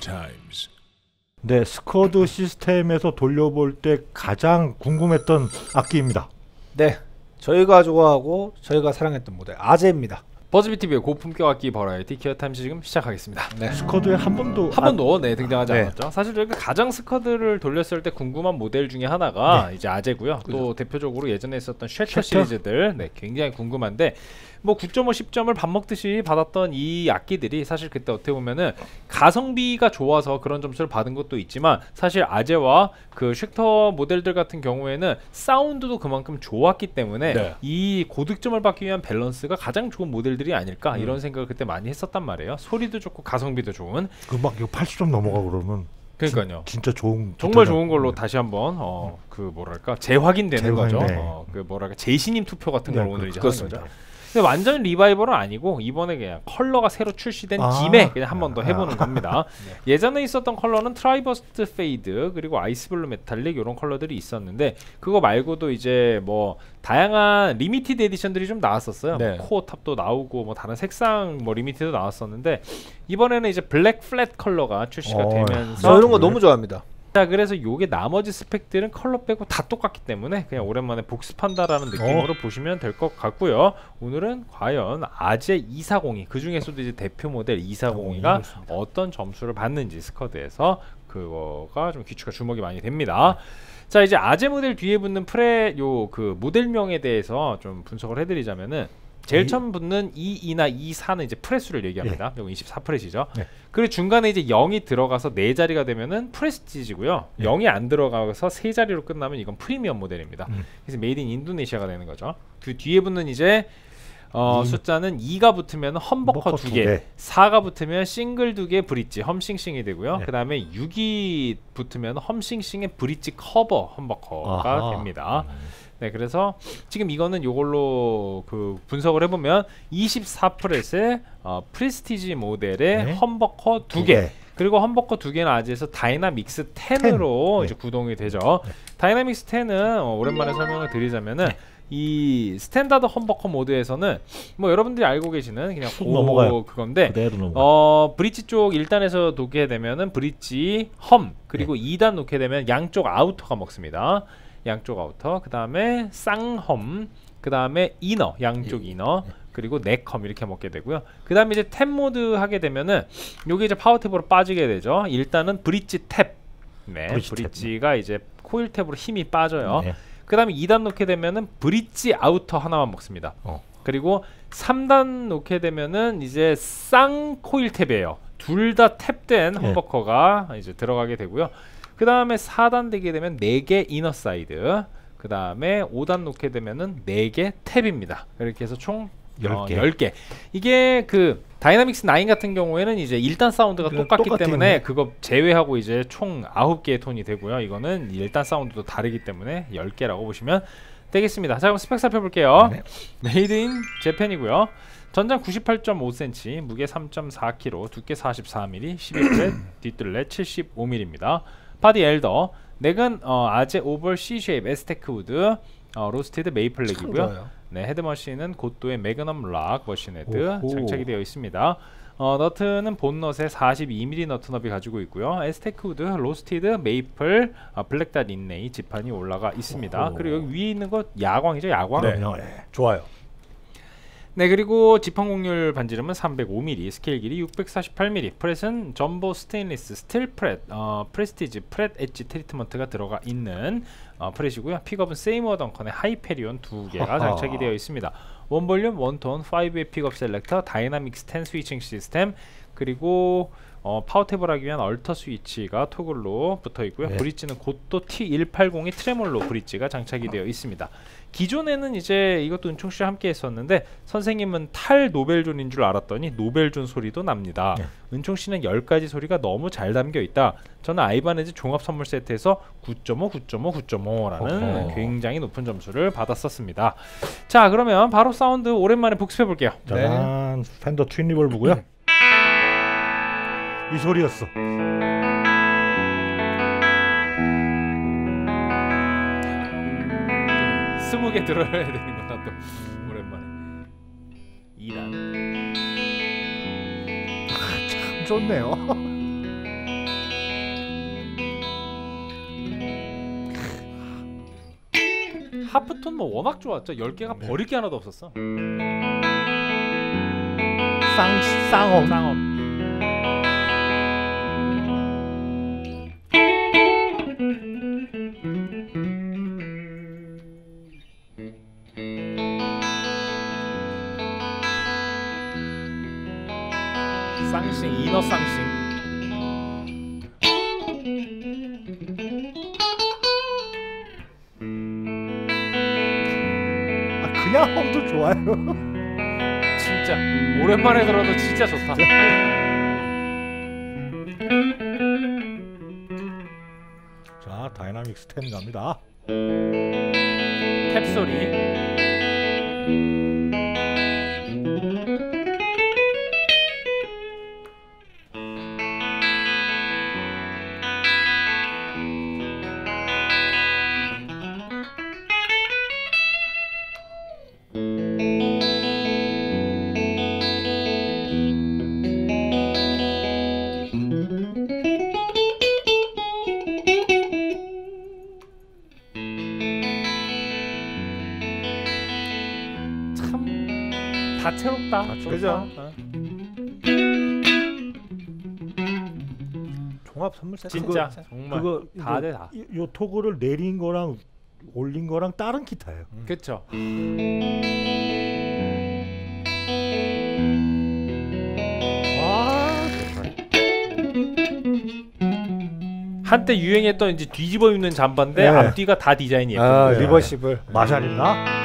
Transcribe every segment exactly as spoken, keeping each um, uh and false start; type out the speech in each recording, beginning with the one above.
times. 네, 스쿼드 시스템에서 돌려볼 때 가장 궁금했던 악기입니다. 네, 저희가 좋아하고 저희가 사랑했던 모델 아제입니다. 버즈비티비의 고품격 악기 버라이티 기어 타임즈 지금 시작하겠습니다. 네. 스쿼드에 한 번도 한 번도 네 등장하지 네. 않았죠. 사실 저희가 가장 스쿼드를 돌렸을 때 궁금한 모델 중에 하나가 네. 이제 아제고요. 그죠. 또 대표적으로 예전에 있었던 쉐터 시리즈들 네, 굉장히 궁금한데 뭐 구 점 오, 십 점을 밥 먹듯이 받았던 이 악기들이 사실 그때 어떻게 보면은 가성비가 좋아서 그런 점수를 받은 것도 있지만 사실 아제와 그 쉐터 모델들 같은 경우에는 사운드도 그만큼 좋았기 때문에 네. 이 고득점을 받기 위한 밸런스가 가장 좋은 모델들이 아닐까 음. 이런 생각을 그때 많이 했었단 말이에요. 소리도 좋고 가성비도 좋은. 그 막 이거 팔십 점 넘어가 그러면 그러니까요. 진, 진짜 좋은 정말 좋은 걸로 네. 다시 한번 어, 그 뭐랄까 재확인되는 재확인, 거죠. 네. 어, 그 뭐랄까 재신임 투표 같은 걸 네, 오늘 이제 하는 하는 거죠. 근데 완전 리바이벌은 아니고 이번에 그냥 컬러가 새로 출시된 아 김에 그냥 한 번 더 해보는 아 겁니다. 네. 예전에 있었던 컬러는 트라이버스트 페이드 그리고 아이스블루 메탈릭 이런 컬러들이 있었는데 그거 말고도 이제 뭐 다양한 리미티드 에디션들이 좀 나왔었어요. 네. 뭐 코어 탑도 나오고 뭐 다른 색상 뭐 리미티드 나왔었는데 이번에는 이제 블랙 플랫 컬러가 출시가 어, 되면서 저 이런 거 너무 좋아합니다. 자 그래서 요게 나머지 스펙들은 컬러 빼고 다 똑같기 때문에 그냥 오랜만에 복습한다라는 느낌으로 어. 보시면 될 것 같고요. 오늘은 과연 아제 이백사십이 그 중에서도 이제 대표 모델 이백사십이가 어, 어떤 점수를 받는지 스쿼드에서 그거가 좀 귀추가 주목이 많이 됩니다. 자 이제 아제 모델 뒤에 붙는 프레 요 그 모델명에 대해서 좀 분석을 해드리자면은 제일 처음 붙는 이이나 이사는 이제 프레스를 얘기합니다. 이건 예. 이십사 프렛이죠. 예. 그리고 중간에 이제 영이 들어가서 네 자리가 되면은 프레스티지고요. 예. 영이 안 들어가서 세 자리로 끝나면 이건 프리미엄 모델입니다. 음. 그래서 메이드 인 인도네시아가 되는 거죠. 그 뒤에 붙는 이제 어, 음. 숫자는 이가 붙으면 험버커 두 개, 사가 붙으면 싱글 두 개 브릿지 험싱싱이 되고요. 예. 그 다음에 육이 붙으면 험싱싱의 브릿지 커버 험버커가 아하. 됩니다. 음. 네, 그래서 지금 이거는 요걸로 그 분석을 해보면 이십사 프렛의 어, 프레스티지 모델의 네. 험버커 두 개, 그리고 험버커 두 개는 아직에서 다이나믹스 텐으로 네. 이제 구동이 되죠. 네. 다이나믹스 텐은 어, 오랜만에 설명을 드리자면은 네. 이 스탠다드 험버커 모드에서는 뭐 여러분들이 알고 계시는 그냥 고 넘어가요. 그건데 어 브릿지 쪽 일 단에서 놓게 되면은 브릿지 험 그리고 네. 이 단 놓게 되면 양쪽 아우터가 먹습니다. 양쪽 아우터, 그 다음에 쌍험, 그 다음에 이너, 양쪽 예. 이너, 예. 그리고 넥험 이렇게 먹게 되고요. 그 다음에 이제 탭 모드 하게 되면은 요게 이제 파워 탭으로 빠지게 되죠. 일단은 브릿지 탭, 네, 브릿지 브릿지가 탭. 이제 코일 탭으로 힘이 빠져요. 네. 그 다음에 이 단 놓게 되면은 브릿지 아우터 하나만 먹습니다. 어. 그리고 삼 단 놓게 되면은 이제 쌍 코일 탭이에요. 둘 다 탭된 험버커가 네. 이제 들어가게 되고요. 그 다음에 사 단 되게 되면 네 개 이너 사이드, 그 다음에 오 단 놓게 되면은 네 개 탭입니다. 이렇게 해서 총 열 개. 어, 열 개. 이게 그 다이나믹스 구 같은 경우에는 이제 일 단 사운드가 똑같기 때문에 그거 제외하고 이제 총 아홉 개의 톤이 되고요. 이거는 일 단 사운드도 다르기 때문에 열 개라고 보시면 되겠습니다. 자 그럼 스펙 살펴볼게요. 네. 메이드 인 재팬이고요. 전장 구십팔 점 오 센티미터, 무게 삼 점 사 킬로그램, 두께 사십사 밀리미터, 십이 프렛, 뒷둘레 칠십오 밀리미터입니다. 바디 엘더, 넥은 어, 아제 오벌 C-쉐입 에스테크 우드, 어, 로스티드 메이플렉이고요. 네, 헤드머신은 고도의 매그넘 락 머신 헤드 오호. 장착이 되어 있습니다. 어, 너트는 본넛에 사십이 밀리미터 너트너비 가지고 있고요. 에스테크 우드, 로스티드, 메이플, 어, 블랙닷 인레이 지판이 올라가 있습니다. 오호. 그리고 여기 위에 있는 거 야광이죠, 야광. 네, 네. 좋아요. 네, 그리고 지판 곡률 반지름은 삼백오 밀리미터, 스케일 길이 육백사십팔 밀리미터, 프렛은 점보 스테인리스 스틸 프렛, 어, 프레스티지 프렛 엣지 트리트먼트가 들어가 있는 어, 프렛이고요. 픽업은 세이머 덩컨의 하이페리온 두 개가 장착이 되어 있습니다. 원 볼륨, 원 톤, 파이브의 픽업 셀렉터, 다이나믹스 텐 스위칭 시스템, 그리고 어, 파워 탭을 하기 위한 얼터 스위치가 토글로 붙어 있고요. 네. 브릿지는 고도 티 백팔십이 트레몰로 브릿지가 장착이 되어 있습니다. 기존에는 이제 이것도 은총씨와 함께 했었는데 선생님은 탈 노벨존인 줄 알았더니 노벨존 소리도 납니다. 네. 은총씨는 열 가지 소리가 너무 잘 담겨 있다. 저는 아이바네즈 종합 선물 세트에서 구 점 오, 구 점 오, 구 점 오라는 어허. 굉장히 높은 점수를 받았었습니다. 자 그러면 바로 사운드 오랜만에 복습해 볼게요. 짠, 네. 팬더 트윈 리볼브고요. 이 소리였어. 스무 개 들어야 되는구나 또 오랜만에. 이 단. 아, 참 좋네요. 하프톤 뭐 워낙 좋았죠. 열 개가 네. 버릴 게 하나도 없었어. 쌍 쌍엄. 쌍엄. 쌍싱 이너 쌍싱. 아, 그냥 험도 좋아요. 진짜 오랜만에 들어도 진짜 좋다. 자, 다이나믹 텐 갑니다. 탭 소리. 다채롭다. 다채롭다. 그죠? 어. 종합 선물 세트. 진짜 그거- 정말 그거 다 이거- 돼 다. 이- 요 토그를 내린 거랑 올린 거랑 다른 기타예요. 그쵸. 아, 좋다. 한때 유행했던 이제 뒤집어 입는 잠바인데 네. 앞뒤가 다 디자인이 예쁜 아, 거예요. 리버시블. 마샬인가?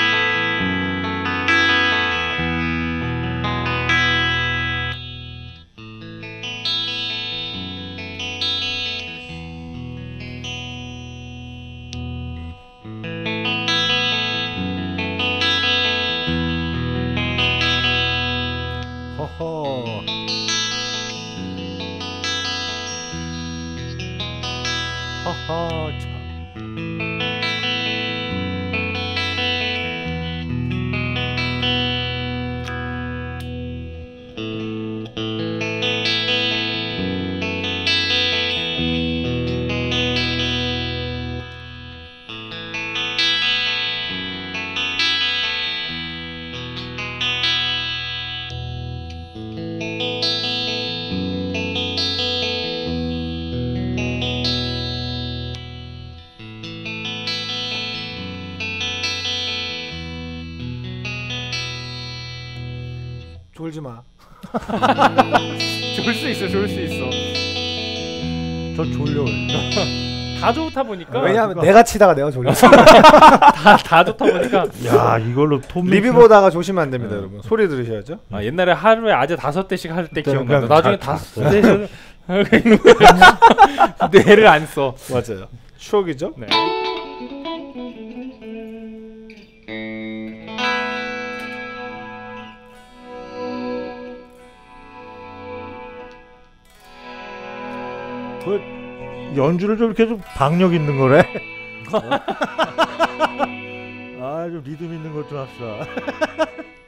허허. 허허 참. 졸지 마. 좋을 수 있어, 좋을 수 있어. 저 졸려요. 다 좋다 보니까 왜냐하면 그거- 내가 치다가 내가 졸렸어. 다, 다 좋다 보니까 야, 이걸로 톰 리뷰 보다가 조심하면 안 됩니다, 여러분. 소리 들으셔야죠. 아, 옛날에 하루에 아재 다섯 대씩 할 때 그때는 기억난다. 그냥 나중에 다- 다섯 대씩 뇌를 안 써. 맞아요. 추억이죠. 네. 그 연주를 좀 이렇게 좀 박력 있는 거래. 아, 좀 리듬 있는 것 좀 합시다.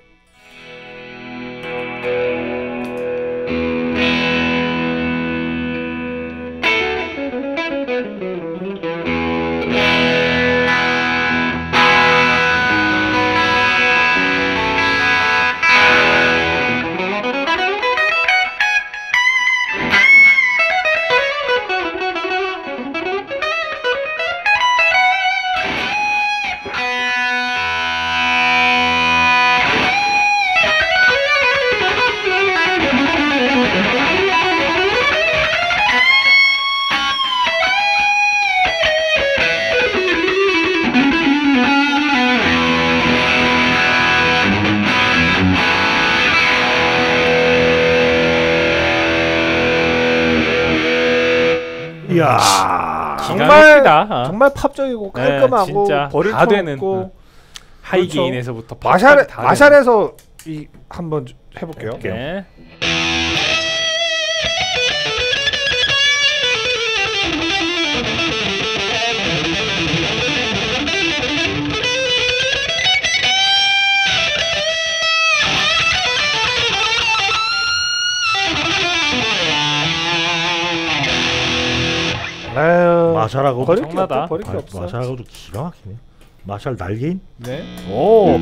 이야. 기가 정말 막히다. 어. 정말 팝적이고 네, 깔끔하고 진짜 버릴 다 거 되는, 없고 어. 하이게인에서부터 마샬 팝까지 다 되는. 마샬에서 이 한번 해볼게요. 네. 아유, 마샬하고 버릴 게 정나다. 없어. 버릴 게 아, 없어. 마샬하고도 기가 막히네. 마샬 날개인? 네. 오.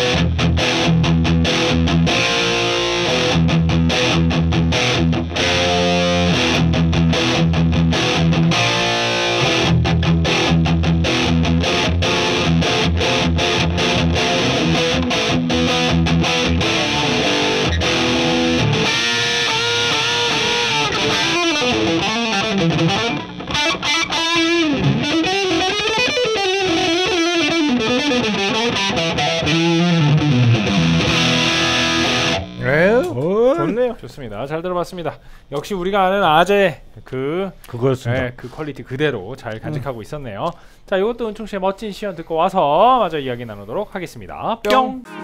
좋네요. 좋습니다. 잘 들어봤습니다. 역시 우리가 아는 아재 그 그거였습니다. 네, 그 퀄리티 그대로 잘 간직하고 음. 있었네요. 자, 이것도 은총 씨의 멋진 시연 듣고 와서 마저 이야기 나누도록 하겠습니다. 뿅. 뿅.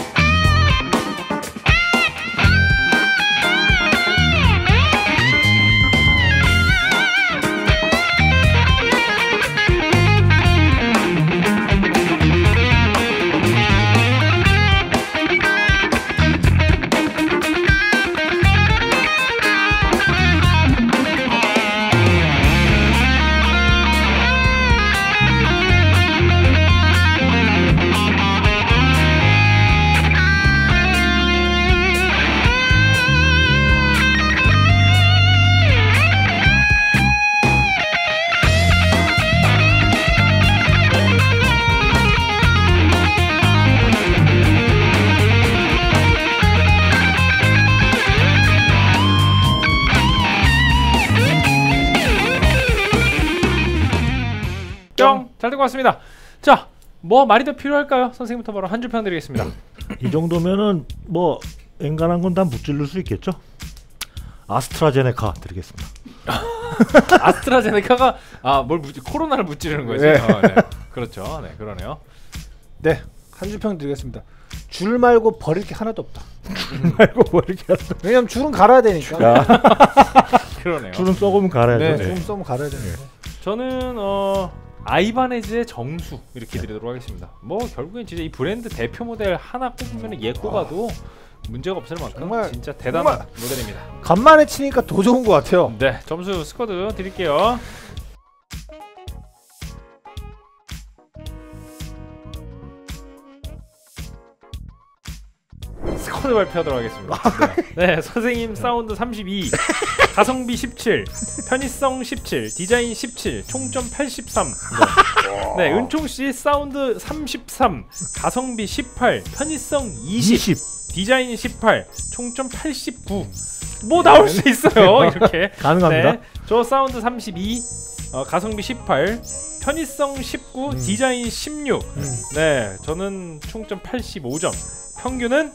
잘 듣고 왔습니다. 자, 뭐 말이 더 필요할까요? 선생님부터 바로 한 줄 평 드리겠습니다. 이 정도면은 뭐 엔간한 건 다 무찔릴 수 있겠죠? 아스트라제네카 드리겠습니다. 아스트라제네카가 아 뭘 코로나를 무찌르는 거지? 네. 어, 네. 그렇죠. 네, 그러네요. 네, 한 줄 평 드리겠습니다. 줄 말고 버릴 게 하나도 없다. 줄 말고 버릴 게 하나도 없다. 왜냐면 줄은 갈아야 되니까. 그러네요. 줄은 썩으면 갈아야죠. 네, 네. 줄은 썩으면 갈아야 되니까. 저는 어 아이바네즈의 정수 이렇게 드리도록 하겠습니다. 뭐 결국엔 진짜 이 브랜드 대표 모델 하나 꼽으면 얘 꼽아도 문제가 없을 만큼 정말, 진짜 대단한 정말 모델입니다. 간만에 치니까 더 좋은 것 같아요. 네, 점수 스쿼드 드릴게요. 스쿼드 발표하도록 하겠습니다. 네, 네, 선생님 사운드 삼십이, 가성비 십칠, 편의성 십칠, 디자인 십칠, 총점 팔십삼. 네, 네 은총씨 사운드 삼십삼, 가성비 십팔, 편의성 이십, 이십. 디자인 십팔, 총점 팔십구. 뭐 나올 수 있어요. 이렇게 가능합니다. 네, 저 사운드 삼십이, 어, 가성비 십팔, 편의성 십구, 음. 디자인 십육. 음. 네, 저는 총점 팔십오 점, 평균은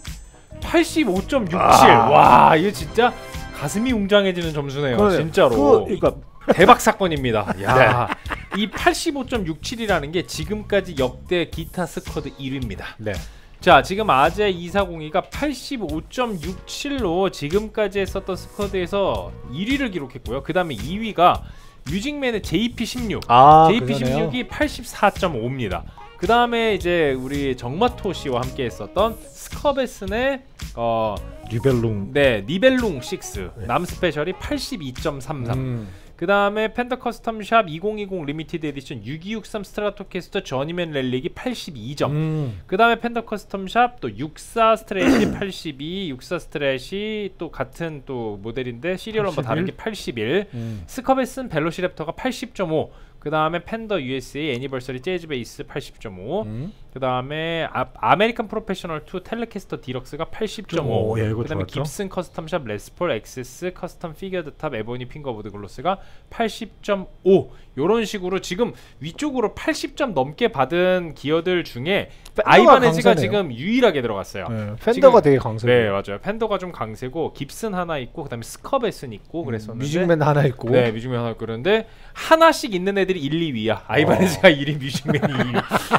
팔십오 점 육칠. 아. 와, 이거 진짜 가슴이 웅장해지는 점수네요. 그래, 진짜로. 그, 그러니까 대박 사건입니다. 야, 네. 이 팔십오 점 육칠이라는 게 지금까지 역대 기타 스쿼드 일 위입니다. 네. 자, 지금 아제 이사공이가 팔십오 점 육칠로 지금까지 했었던 스쿼드에서 일 위를 기록했고요. 그 다음에 이 위가 뮤직맨의 제이피 십육. 아, 제이피 십육이 팔십사 점 오입니다. 그 다음에 이제 우리 정마토 씨와 함께 했었던 스커베슨의 어 리벨룽 네 리벨룽 육 네. 남 스페셜이 팔십이 점 삼삼. 음. 그 다음에 펜더 커스텀샵 이천이십 리미티드 에디션 육이육삼 스트라토캐스터 저니맨 렐릭이 팔십이 점. 음. 그 다음에 펜더 커스텀샵 또 육십사 스트레시 팔십이, 육십사 스트레시 또 같은 또 모델인데 시리얼 넘버 다른 게 팔십일. 음. 스커베슨 벨로시랩터가 팔십 점 오. 그 다음에 펜더 유에스에이 애니버서리 재즈 베이스 팔십 점 오. 음. 그 다음에 아, 아메리칸 프로페셔널 투 텔레캐스터 디럭스가 팔십 점 오. 오 예, 그 다음에 깁슨 커스텀샵 레스폴 엑세스 커스텀 피겨드 탑 에보니 핑거보드 글로스가 팔십 점 오. 요런 식으로 지금 위쪽으로 팔십 점 넘게 받은 기어들 중에 아이바네즈가 지금 유일하게 들어갔어요. 네, 펜더가 되게 강세고. 네, 맞아요. 펜더가 좀 강세고 깁슨 하나 있고 그 다음에 스커베슨 있고 음, 그랬었는데 뮤직맨 하나 있고. 네, 뮤직맨 하나 있고 그런데 하나씩 있는 애들이 일, 이 위야. 아이바네즈가 어. 일 위, 뮤직맨이 이 위.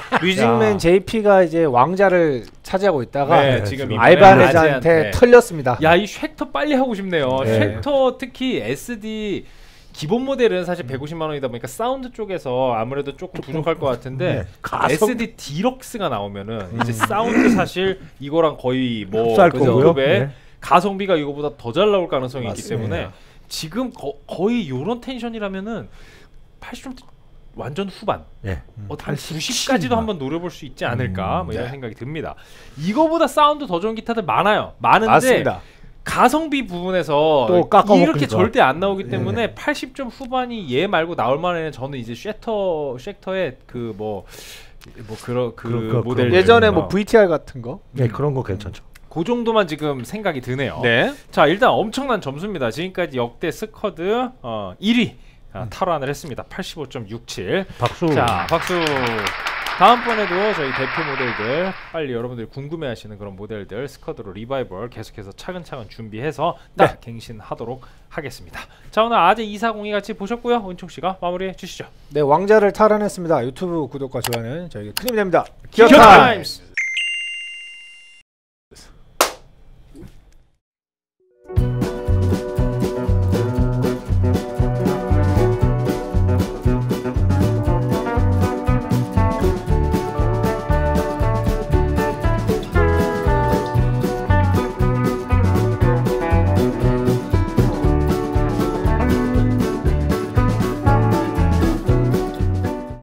뮤직맨 제이피가 이제 왕자를 차지하고 있다가 네, 지금 아이바네즈한테 네. 털렸습니다. 야, 이 쉑터 빨리 하고 싶네요. 네. 쉑터 특히 에스디 기본 모델은 사실 백오십만 원이다 보니까 사운드 쪽에서 아무래도 조금 부족할 것 같은데 네. 가성... 에스디 디럭스가 나오면은 음. 이제 사운드 사실 이거랑 거의 뭐 급의 네. 가성비가 이거보다 더 잘 나올 가능성이 맞습니다. 있기 때문에 지금 거, 거의 요런 텐션이라면은 팔십 점 완전 후반. 예. 어떤 구십까지도 한번 노려볼 수 있지 않을까 음, 뭐 이런 네. 생각이 듭니다. 이거보다 사운드 더 좋은 기타들 많아요. 많은데 맞습니다. 가성비 부분에서 또 깎아먹으니까. 이렇게 절대 안 나오기 때문에 예. 팔십 점 후반이 얘 말고 나올 만한 저는 이제 쉐터 쉐터의 그 뭐 뭐 그런 그 그- 그- 모델 예전에 뭐 브이티알 같은 거. 예, 그런 거 괜찮죠. 그 정도만 지금 생각이 드네요. 네. 자 일단 엄청난 점수입니다. 지금까지 역대 스쿼드 어, 일 위 아, 탈환을 했습니다. 팔십오 점 육칠. 박수. 자 박수. 다음번에도 저희 대표 모델들 빨리 여러분들이 궁금해하시는 그런 모델들 스쿼드로 리바이벌 계속해서 차근차근 준비해서 딱 갱신하도록 하겠습니다. 자 오늘 아재 이사공이 같이 보셨고요. 은총 씨가 마무리해 주시죠. 네, 왕자를 탈환했습니다. 유튜브 구독과 좋아요는 저에게 큰 힘이 됩니다. 기어 기어 타임! 타임스.